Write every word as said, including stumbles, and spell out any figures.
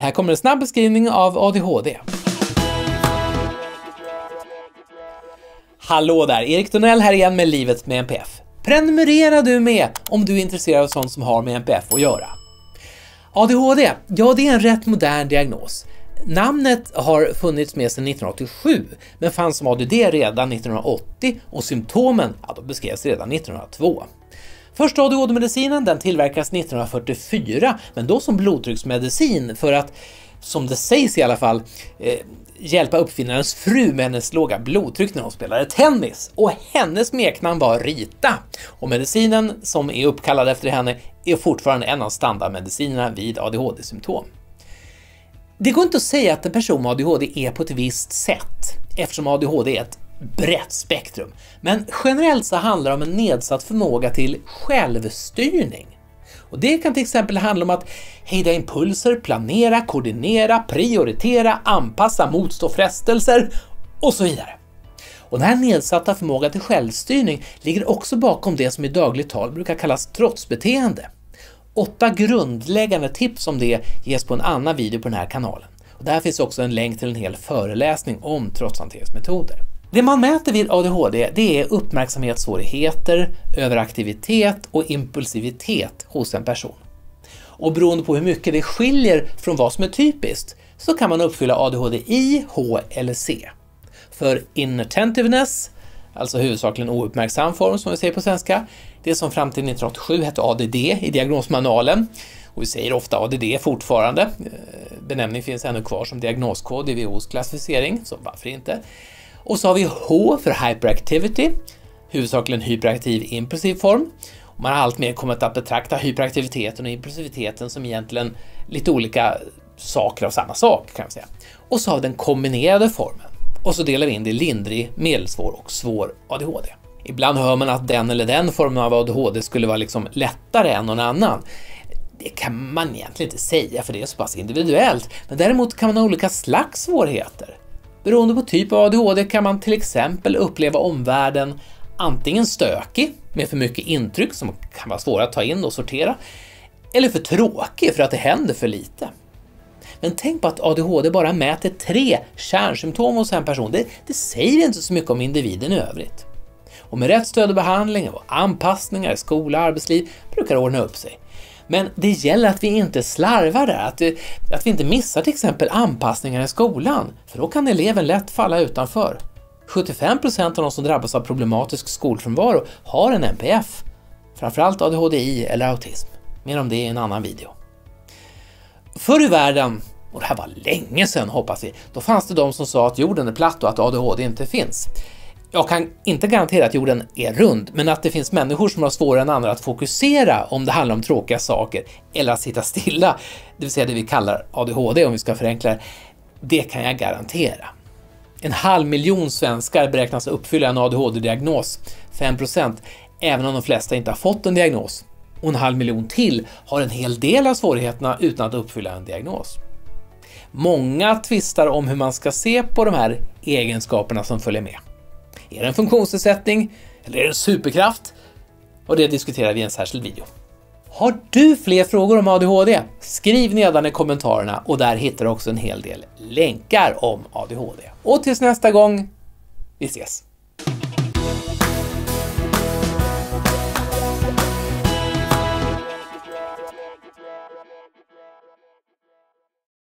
Här kommer en snabb beskrivning av A D H D. Hallå där, Erik Tornell här igen med Livet med N P F. Prenumerera du med om du är intresserad av sånt som har med N P F att göra. A D H D, ja det är en rätt modern diagnos. Namnet har funnits med sedan nittonhundraåttiosju men fanns som A D D redan nittonhundraåttio och symptomen ja, de beskrevs redan nittonhundratvå. Första A D H D-medicinen den tillverkas nittonhundrafyrtiofyra men då som blodtrycksmedicin för att, som det sägs i alla fall, eh, hjälpa uppfinnarens fru med hennes låga blodtryck när hon spelade tennis. Och hennes smeknamn var Rita. Och medicinen som är uppkallad efter henne är fortfarande en av standardmedicinerna vid A D H D-symptom. Det går inte att säga att en person med A D H D är på ett visst sätt eftersom A D H D är ett brett spektrum. Men generellt så handlar det om en nedsatt förmåga till självstyrning. Och det kan till exempel handla om att hejda impulser, planera, koordinera, prioritera, anpassa, motstå frestelser och så vidare. Och den här nedsatta förmågan till självstyrning ligger också bakom det som i dagligt tal brukar kallas trotsbeteende. Åtta grundläggande tips om det ges på en annan video på den här kanalen. Och där finns också en länk till en hel föreläsning om trotshanteringsmetoder. Det man mäter vid A D H D det är uppmärksamhetssvårigheter, överaktivitet och impulsivitet hos en person. Och beroende på hur mycket det skiljer från vad som är typiskt så kan man uppfylla A D H D I, H eller C. För inattentiveness, alltså huvudsakligen ouppmärksam form som vi säger på svenska, det som fram till nittonhundraåttiosju hette A D D i diagnosmanualen. Och vi säger ofta A D D fortfarande. Benämning finns ännu kvar som diagnoskod i W H O:s klassificering, så varför inte? Och så har vi H för hyperactivity, huvudsakligen hyperaktiv impulsiv form. Och man har allt mer kommit att betrakta hyperaktiviteten och impulsiviteten som egentligen lite olika saker av samma sak kan man säga. Och så har vi den kombinerade formen. Och så delar vi in det i lindrig, medelsvår och svår A D H D. Ibland hör man att den eller den formen av A D H D skulle vara liksom lättare än någon annan. Det kan man egentligen inte säga för det är så pass individuellt. Men däremot kan man ha olika slags svårigheter. Beroende på typ av A D H D kan man till exempel uppleva omvärlden antingen stökig med för mycket intryck som kan vara svåra att ta in och sortera eller för tråkig för att det händer för lite. Men tänk på att A D H D bara mäter tre kärnsymptom hos en person. Det, det säger inte så mycket om individen i övrigt. Och med rätt stöd och behandling och anpassningar i skola och arbetsliv brukar det ordna upp sig. Men det gäller att vi inte slarvar där, att vi, att vi inte missar till exempel anpassningar i skolan, för då kan eleven lätt falla utanför. sjuttiofem procent av de som drabbas av problematisk skolfrånvaro har en N P F, framförallt A D H D I eller autism. Mer om det i en annan video. Förr i världen, och det här var länge sedan hoppas vi, då fanns det de som sa att jorden är platt och att A D H D inte finns. Jag kan inte garantera att jorden är rund, men att det finns människor som har svårare än andra att fokusera om det handlar om tråkiga saker eller att sitta stilla, det vill säga det vi kallar A D H D om vi ska förenkla det, det kan jag garantera. En halv miljon svenskar beräknas uppfylla en A D H D-diagnos, fem procent, även om de flesta inte har fått en diagnos. Och en halv miljon till har en hel del av svårigheterna utan att uppfylla en diagnos. Många tvistar om hur man ska se på de här egenskaperna som följer med. Är det en funktionsnedsättning eller är det en superkraft? Och det diskuterar vi i en särskild video. Har du fler frågor om A D H D? Skriv nedan i kommentarerna och där hittar du också en hel del länkar om A D H D. Och tills nästa gång, vi ses!